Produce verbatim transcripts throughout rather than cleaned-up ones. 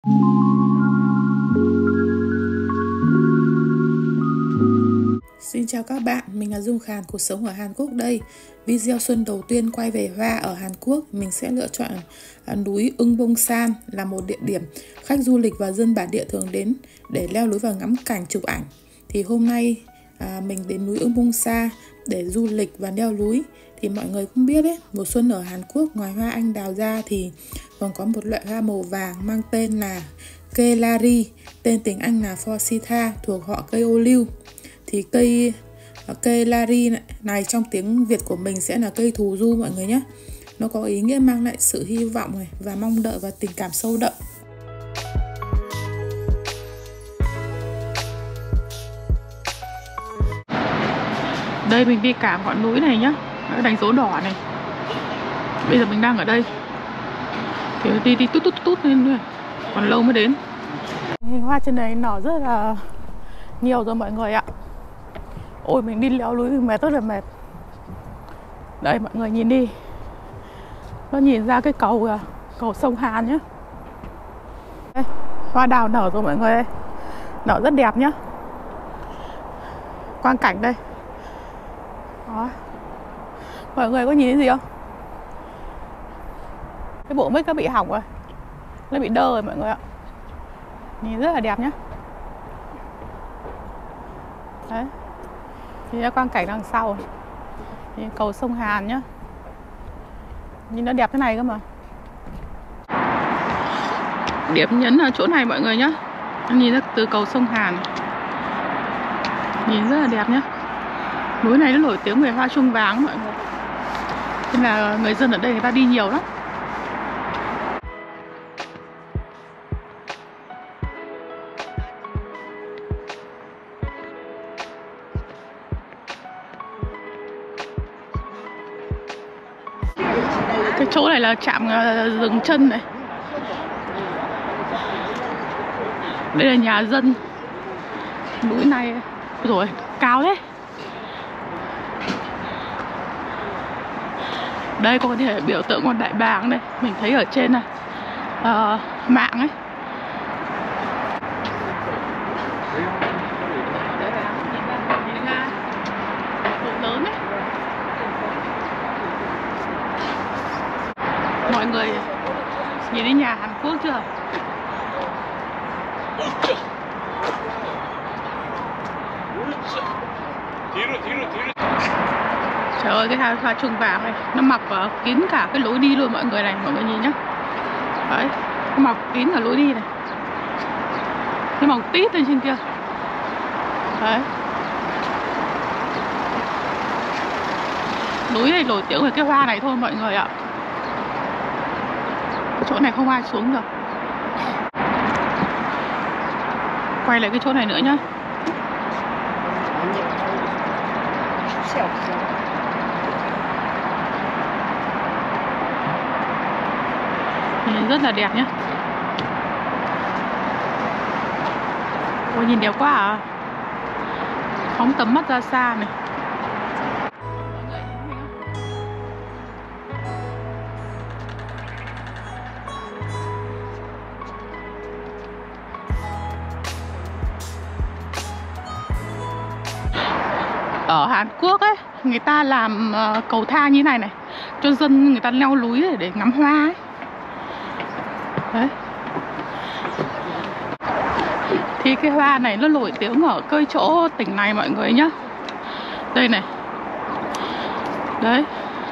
Xin chào các bạn, mình là Dung Khàn, cuộc sống ở Hàn Quốc đây. Video xuân đầu tiên quay về hoa ở Hàn Quốc, mình sẽ lựa chọn núi Eunbongsan là một địa điểm khách du lịch và dân bản địa thường đến để leo núi và ngắm cảnh chụp ảnh. Thì hôm nay à, mình đến núi Eunbongsan để du lịch và leo núi. Thì mọi người cũng biết đấy, mùa xuân ở Hàn Quốc ngoài hoa anh đào ra thì còn có một loại hoa màu vàng mang tên là Kelari, tên tiếng Anh là Forsythia, thuộc họ cây ô liu. Thì cây cây lari này, này trong tiếng Việt của mình sẽ là cây thù du mọi người nhé. Nó có ý nghĩa mang lại sự hy vọng này và mong đợi và tình cảm sâu đậm. Đây mình đi cả ngọn núi này nhá, đánh dấu đỏ này. Bây giờ mình đang ở đây. Thì đi đi tút tút tút lên rồi. Còn lâu mới đến. Hoa trên này nở rất là nhiều rồi mọi người ạ. Ôi mình đi leo núi mệt, rất là mệt. Đây mọi người nhìn đi, nó nhìn ra cái cầu kìa, cầu sông Hàn nhá. Đây, hoa đào nở rồi mọi người ơi, nở rất đẹp nhá. Quang cảnh đây. Đó. Mọi người có nhìn thấy gì không? Cái bộ mic nó bị hỏng rồi, nó bị đơ rồi mọi người ạ. Nhìn rất là đẹp nhá. Đấy. Thì quang cảnh đằng sau thì cầu sông Hàn nhá. Nhìn nó đẹp thế này cơ mà. Điểm nhấn ở chỗ này mọi người nhá. Nhìn ra từ cầu sông Hàn, nhìn rất là đẹp nhá. Núi này nó nổi tiếng về hoa chuông vàng mọi người, nên là người dân ở đây người ta đi nhiều lắm. Cái chỗ này là trạm dừng chân này. Đây là nhà dân. Núi này rồi cao đấy. Đây có thể biểu tượng con đại bàng đây, mình thấy ở trên này uh, mạng ấy. Lớn đấy. Mọi người nhìn thấy nhà Hàn Quốc chưa? Trời ơi, cái hoa, hoa chuông vàng này nó mọc vào kín cả cái lối đi luôn mọi người này, mọi người nhìn nhá. Đấy, nó mọc kín cả lối đi này. Nó mọc tít lên trên kia. Đấy. Núi này nổi tiếng về cái hoa này thôi mọi người ạ. Chỗ này không ai xuống được. Quay lại cái chỗ này nữa nhá. Nhìn rất là đẹp nhá. Ôi nhìn đẹp quá à. Phóng tầm mắt ra xa này. Ở Hàn Quốc ấy, người ta làm uh, cầu thang như này này cho dân người ta leo núi để, để ngắm hoa ấy. Đấy. Thì cái hoa này nó nổi tiếng ở cái chỗ tỉnh này mọi người nhá. Đây này. Đấy.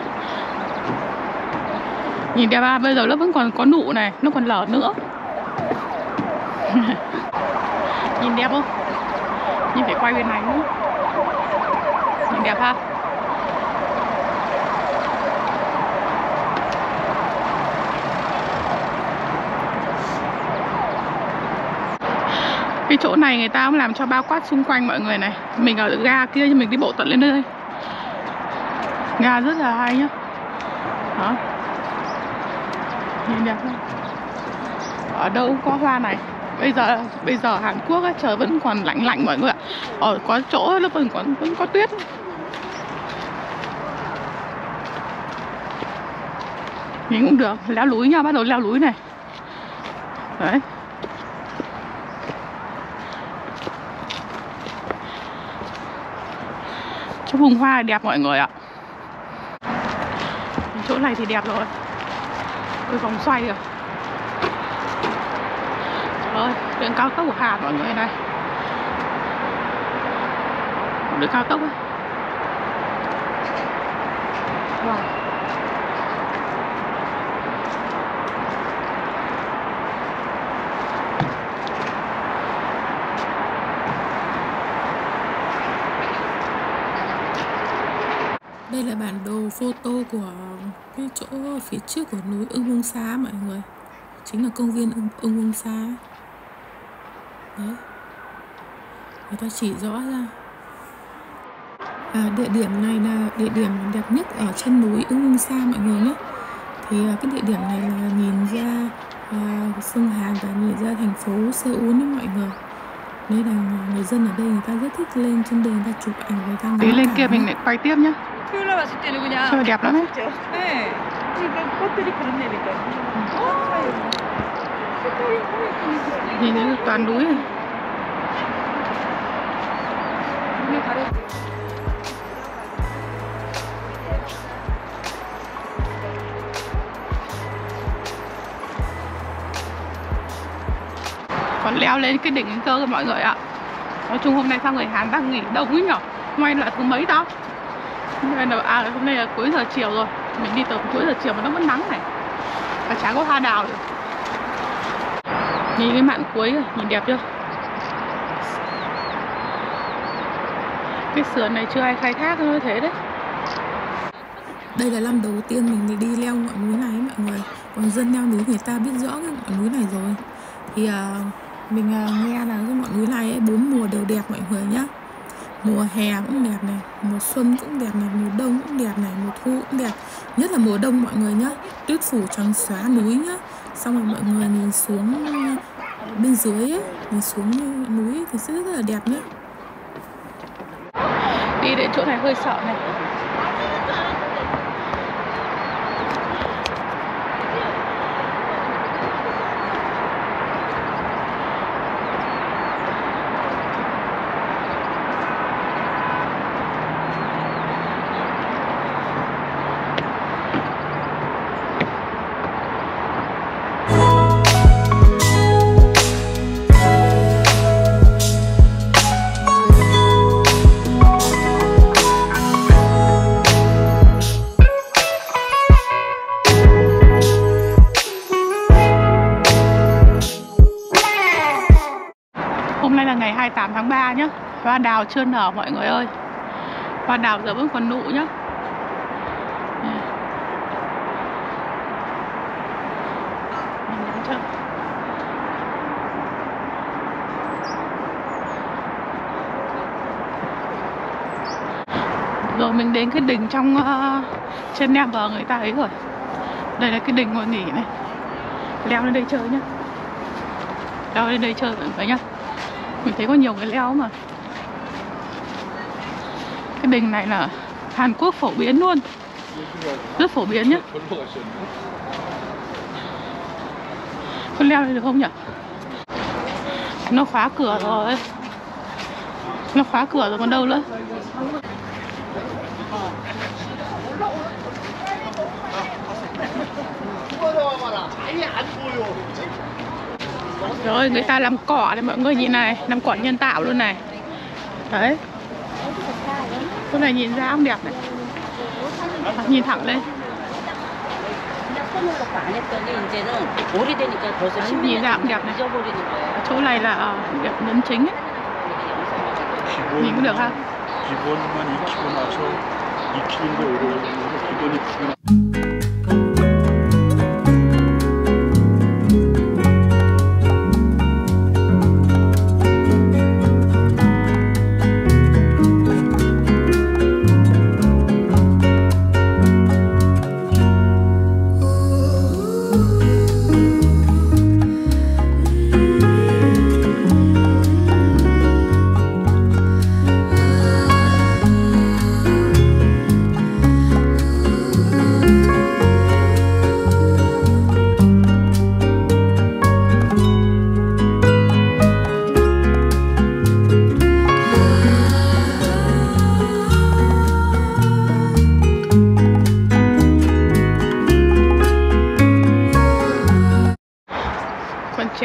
Nhìn đẹp à, bây giờ nó vẫn còn có nụ này, nó còn lở nữa. Nhìn đẹp không? Nhìn phải quay bên này nữa. Nhìn đẹp ha. Cái chỗ này người ta cũng làm cho bao quát xung quanh mọi người này. Mình ở ga kia nhưng mình đi bộ tận lên đây. Ga rất là hay nhá. Đó. Nhìn đẹp không? Ở đâu cũng có hoa này. Bây giờ bây giờ Hàn Quốc ấy, trời vẫn còn lạnh lạnh mọi người ạ. Ở có chỗ nó vẫn còn vẫn có tuyết. Nhìn cũng được, leo núi nha, bắt đầu leo núi này. Đấy. Chỗ vùng hoa đẹp mọi người ạ. Chỗ này thì đẹp rồi. Ôi, vòng xoay kìa. Trời ơi, đường cao tốc của Hà mọi người này. Đường cao tốc ấy. Wow. Đây là bản đồ photo của cái chỗ phía trước của núi Ưng Bông Xá mọi người. Chính là công viên Ưng, Ưng Bông Xá. Đấy. Người ta chỉ rõ ra. À, địa điểm này là địa điểm đẹp nhất ở chân núi Ưng Bông Xá mọi người nhé. Thì cái địa điểm này là nhìn ra à, sông Hàn và nhìn ra thành phố Seoul đấy mọi người. Đây là người dân ở đây người ta rất thích lên trên đường người ta chụp ảnh người ta. Tí lên kia mình lại quay tiếp nhá. Trời đẹp lắm đấy. Nhìn thấy toàn núi này. Còn leo lên cái đỉnh cơ mọi người ạ. Nói chung hôm nay sao người Hàn đang nghỉ đông ấy nhở. May là thứ mấy đó. Nên là, à, hôm nay là cuối giờ chiều rồi. Mình đi từ cuối giờ chiều mà nó vẫn nắng này. Và chả có hoa đào được. Nhìn cái mạn cuối rồi, nhìn đẹp chưa? Cái sườn này chưa ai khai thác như thế đấy. Đây là năm đầu tiên mình đi leo ngọn núi này mọi người. Còn dân leo núi người ta biết rõ cái ngọn núi này rồi. Thì uh, mình uh, nghe là cái ngọn núi này ấy, bốn mùa đều đẹp mọi người nhá. Mùa hè cũng đẹp này, mùa xuân cũng đẹp này, mùa đông cũng đẹp này, mùa thu cũng đẹp. Nhất là mùa đông mọi người nhá. Tuyết phủ trắng xóa núi nhá. Xong rồi mọi người nhìn xuống bên dưới ấy, nhìn xuống núi thì sẽ rất là đẹp nhá. Đi đến chỗ này hơi sợ này. Hôm nay là ngày hai mươi tám tháng ba nhá. Hoa đào chưa nở mọi người ơi. Hoa đào giờ vẫn còn nụ nhá. Rồi mình đến cái đỉnh trong uh, trên Nam Bờ người ta ấy rồi. Đây là cái đỉnh ngồi nghỉ này. Leo lên đây chơi nhá. Leo lên đây chơi mọi người nhá. Mình thấy có nhiều người leo mà. Cái đình này là Hàn Quốc phổ biến luôn. Rất phổ biến nhá. Con leo lên được không nhỉ? Nó khóa cửa rồi. Nó khóa cửa rồi còn đâu nữa. Rồi người ta làm cỏ này mọi người nhìn này. Làm cỏ nhân tạo luôn này. Đấy. Cái này nhìn ra cũng đẹp này. À, nhìn thẳng lên. Nhìn ra cũng đẹp này. Chỗ này là đẹp nhấn chính ấy. Nhìn có được không?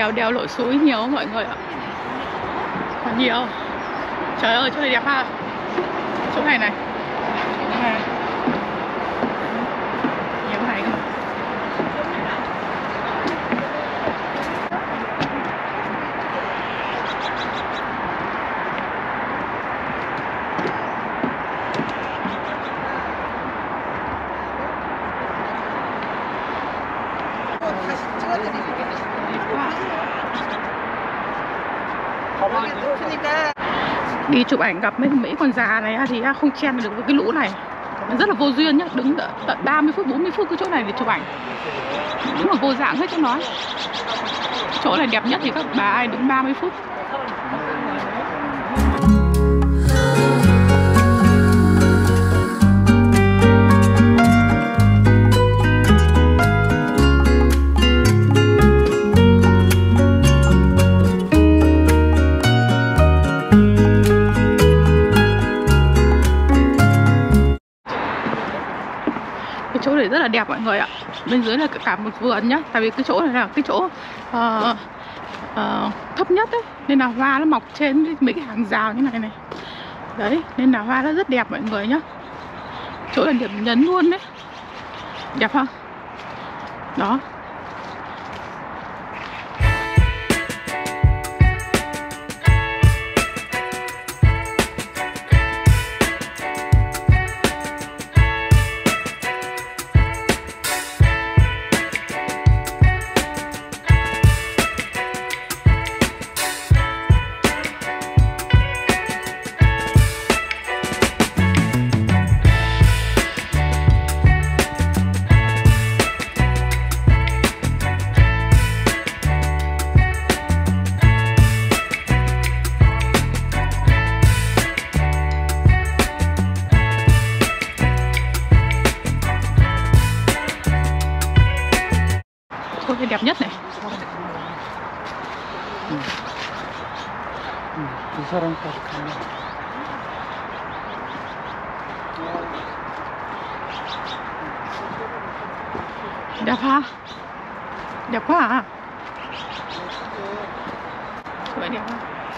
đèo đèo lội suối nhiều mọi người ạ. Còn nhiều. Trời ơi, chỗ này đẹp ha. Chỗ này này. Chỗ này. Nhiều này. Đi chụp ảnh gặp mấy mấy con già này thì không chen được với cái lũ này, rất là vô duyên nhá, đứng tận ba mươi phút bốn mươi phút cái chỗ này để chụp ảnh, đúng là vô dạng hết cho nói. Chỗ này đẹp nhất thì các bà ai đứng ba mươi phút. Chỗ này rất là đẹp mọi người ạ. Bên dưới là cả một vườn nhá. Tại vì cái chỗ này là cái chỗ uh, uh, thấp nhất ấy, nên là hoa nó mọc trên mấy cái hàng rào như này này. Đấy, nên là hoa nó rất đẹp mọi người nhá. Chỗ là điểm nhấn luôn đấy. Đẹp không? Đó. Chỗ này đẹp nhất này. Đẹp ha? Đẹp quá à? Chỗ này đẹp ha?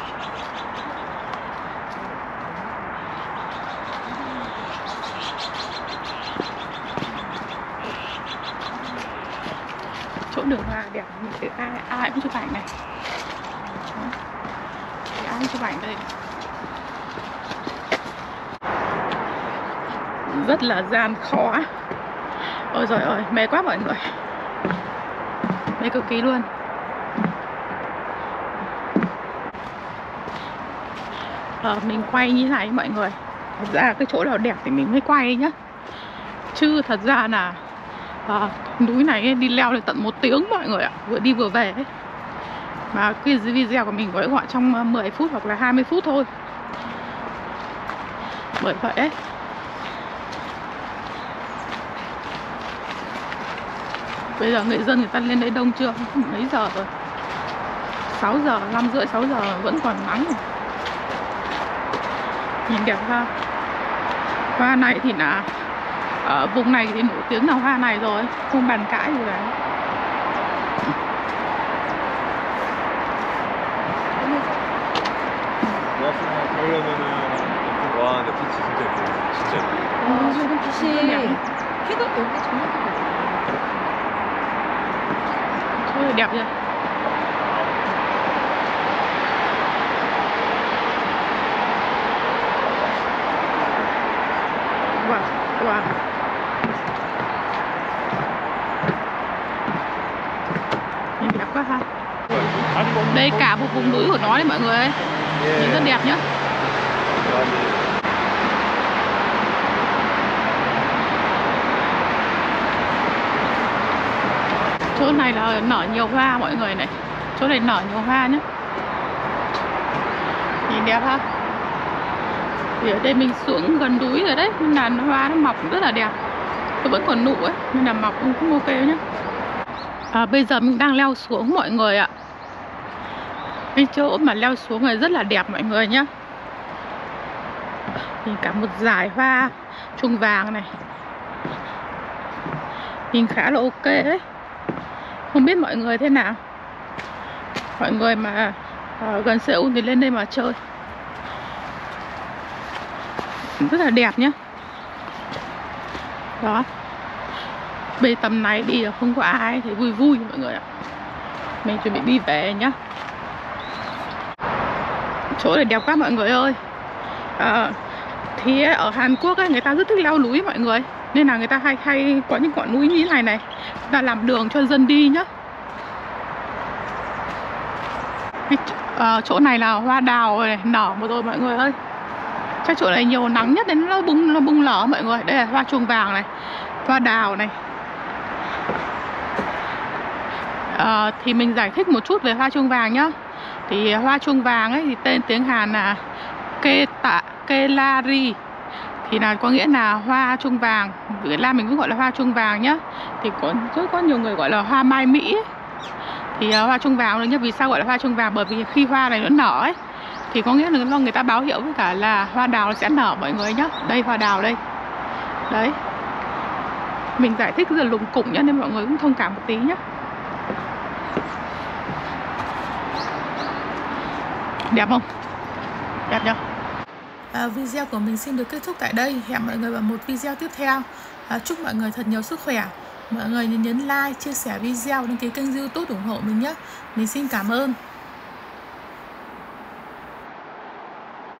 Chỗ đường hoa đẹp, mình ai ai cũng chụp ảnh này. Ai cũng chụp ảnh đây. Rất là gian khó. Ôi giời ơi, mê quá mọi người. Mê cực kỳ luôn. Ờ, mình quay như thế này mọi người. Thật ra cái chỗ nào đẹp thì mình mới quay nhá. Chứ thật ra là à, núi này đi leo được tận một tiếng mọi người ạ, vừa đi vừa về ấy. Mà cái video của mình gói gọn trong mười phút hoặc là hai mươi phút thôi. Bởi vậy ấy. Bây giờ người dân người ta lên đây đông chưa? Mấy giờ rồi? sáu giờ, năm rưỡi, sáu giờ vẫn còn nắng này. Nhìn đẹp ha. Hoa này thì là ở vùng này thì nổi tiếng là hoa này rồi, không bàn cãi gì cả. 와, 근데 빛이 진짜 예뻐요. 진짜 예뻐요. 아, 지금 빛이 해가 여기 정말 Chỗ đẹp chưa? Wow, wow. Nhìn đẹp quá ha. Đây cả một vùng núi của nó đấy mọi người ơi. Nhìn rất đẹp nhá. Chỗ này là nở nhiều hoa mọi người này. Chỗ này nở nhiều hoa nhá. Nhìn đẹp ha. Thì ở đây mình xuống gần núi rồi đấy, nên là hoa nó mọc rất là đẹp. Nó vẫn còn nụ ấy, nên là mọc cũng ok nhá. À, bây giờ mình đang leo xuống mọi người ạ. Cái chỗ mà leo xuống này rất là đẹp mọi người nhá. Nhìn cả một dải hoa chuông vàng này. Nhìn khá là ok đấy. Không biết mọi người thế nào. Mọi người mà ở gần Seoul thì lên đây mà chơi, rất là đẹp nhá. Đó, bề tầm này đi là không có ai, thấy vui vui mọi người ạ. Mình chuẩn bị đi về nhá. Chỗ này đẹp quá mọi người ơi. à, Thì ở Hàn Quốc ấy, người ta rất thích leo núi mọi người, nên là người ta hay hay có những ngọn núi như thế này này, người ta làm đường cho dân đi nhá. Cái, uh, chỗ này là hoa đào này, nở một rồi mọi người ơi. Chắc chỗ này nhiều nắng nhất nên nó bung nó bung lở mọi người. Đây là hoa chuông vàng này, hoa đào này. uh, Thì mình giải thích một chút về hoa chuông vàng nhá. Thì hoa chuông vàng ấy thì tên tiếng Hàn là Keta Kelari, thì là có nghĩa là hoa chuông vàng. Việt Nam mình cũng gọi là hoa chuông vàng nhá. Thì có rất có nhiều người gọi là hoa mai Mỹ ấy. Thì uh, hoa chuông vàng nữa nhá. Vì sao gọi là hoa chuông vàng? Bởi vì khi hoa này nó nở ấy, thì có nghĩa là người ta báo hiệu với cả là hoa đào sẽ nở mọi người nhá. Đây hoa đào đây. Đấy, mình giải thích rất là lùng củng nhá, nên mọi người cũng thông cảm một tí nhá. Đẹp không? Đẹp nhá. À, video của mình xin được kết thúc tại đây. Hẹn mọi người vào một video tiếp theo. à, Chúc mọi người thật nhiều sức khỏe. Mọi người nhấn like, chia sẻ video, đăng ký kênh YouTube ủng hộ mình nhé. Mình xin cảm ơn.